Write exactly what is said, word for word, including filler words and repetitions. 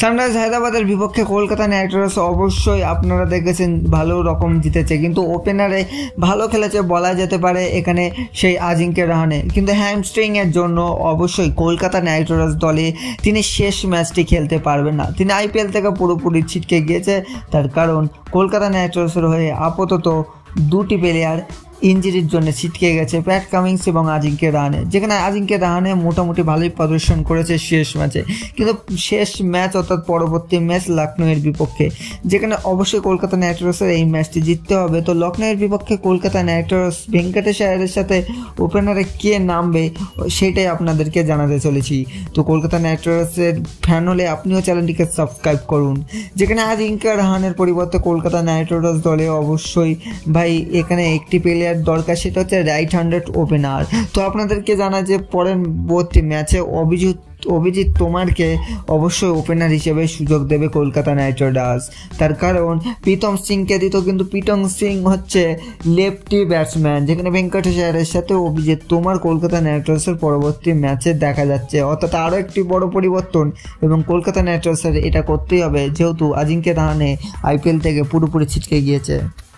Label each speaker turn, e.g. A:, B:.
A: Sunrise হায়দ্রাবাদের বিপক্ষে Kolkata knight Riders অবশ্যই আপনারা দেখেছেন ভালো রকম জিতেছে, কিন্তু ওপেনারে ভালো খেলেছে বলা যেতে পারে এখানে সেই আজিঙ্ক্য রাহানে, কিন্তু হ্যামস্ট্রিংয়ের জন্য অবশ্যই কলকাতা নাইট রাইডার্স দলে তিনি শেষ ম্যাচটি খেলতে পারবেন না। তিনি আইপিএল থেকে পুরোপুরি ছিটকে গিয়েছে, তার কারণ কলকাতা নাইট রাইডার্সের হয়ে আপাতত দুটি প্লেয়ার ইঞ্জুরির জন্য ছিটকে গেছে, প্যাট কামিন্স এবং আজিঙ্ক্য রাহানে, যেখানে আজিঙ্ক্য রাহানে মোটামুটি ভালোই প্রদর্শন করেছে শেষ ম্যাচে, কিন্তু শেষ ম্যাচ অর্থাৎ পরবর্তী ম্যাচ লখনউয়ের বিপক্ষে, যেখানে অবশ্যই কলকাতা নাইট রাইডার্সের এই ম্যাচটি জিততে হবে। তো লখনউয়ের বিপক্ষে কলকাতা নাইট রাইডার্স ভেঙ্কটেশ আয়ারের সাথে ওপেনারে কে নামবে সেটাই আপনাদেরকে জানাতে চলেছি। তো কলকাতা নাইট রাইডার্সের ফ্যান হলে আপনিও চ্যানেলটিকে সাবস্ক্রাইব করুন। যেখানে আজিঙ্ক্য রাহানের পরিবর্তে কলকাতা নাইট রাইডার্স দলে অবশ্যই ভাই এখানে একটি প্লেয়ার দরকার, সেটা হচ্ছে রাইট হ্যান্ডেড ওপেনার। তো আপনাদেরকে জানা যে পরবর্তী ম্যাচে অভিজিৎ অভিজিৎ তোমারকে অবশ্যই ওপেনার হিসেবে সুযোগ দেবে কলকাতা নাইট রাইডার্স, তার কারণ প্রীতম সিংকে দিত, কিন্তু প্রীতম সিং হচ্ছে লেফটি ব্যাটসম্যান, যেখানে ভেঙ্কটেশ আয়ারের সাথে অভিজিৎ তোমার কলকাতা নাইট রাইডার্সের পরবর্তী ম্যাচে দেখা যাচ্ছে, অর্থাৎ আরও একটি বড় পরিবর্তন, এবং কলকাতা নাইট রাইডার্সের এটা করতেই হবে যেহেতু আজিঙ্ক্য রাহানে আইপিএল থেকে পুরোপুরি ছিটকে গিয়েছে।